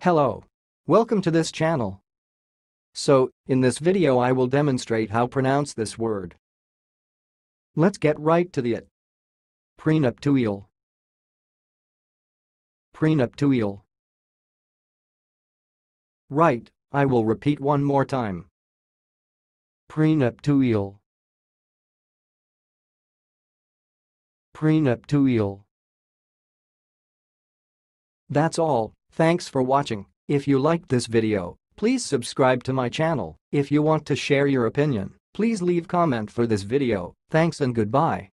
Hello. Welcome to this channel. So, in this video I will demonstrate how pronounce this word. Let's get right to it. Prenuptuial. Prenuptuial. Right, I will repeat one more time. Prenuptuial. Prenuptuial. That's all. Thanks for watching. If you liked this video, please subscribe to my channel. If you want to share your opinion, please leave comment for this video. Thanks and goodbye.